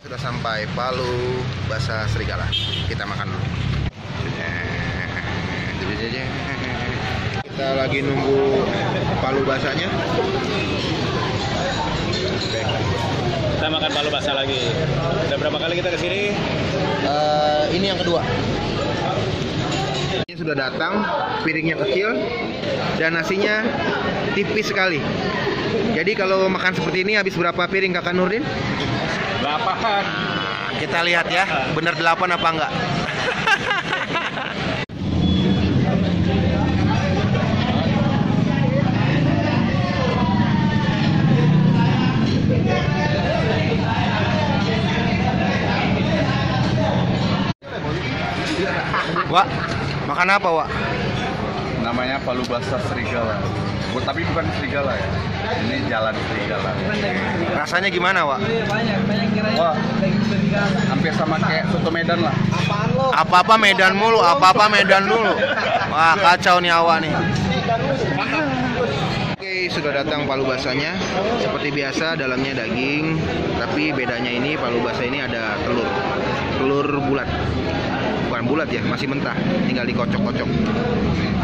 Sudah sampai Palu Basah Serigala. Kita makan dulu. Kita lagi nunggu palu basahnya. Kita makan palu basah lagi. Udah berapa kali kita kesini? Ini yang kedua. Ini sudah datang, piringnya kecil dan nasinya tipis sekali. Jadi kalau makan seperti ini habis berapa piring Kakak Nurdin? 8. Kita lihat ya, bener 8 apa enggak? Wak, makan apa, Wak? Namanya palu basah serigala. Tapi bukan serigala ya. Ini jalan serigala. Rasanya gimana, Wak? Wah, hampir sama kayak soto Medan lah. Apa-apa Medan mulu, apa-apa Medan dulu. Wah, kacau nih awak nih. Oke, sudah datang palu basahnya. Seperti biasa dalamnya daging, tapi bedanya ini palu basah ini ada telur. Telur bulat. Bukan bulat ya, masih mentah. Tinggal dikocok-kocok.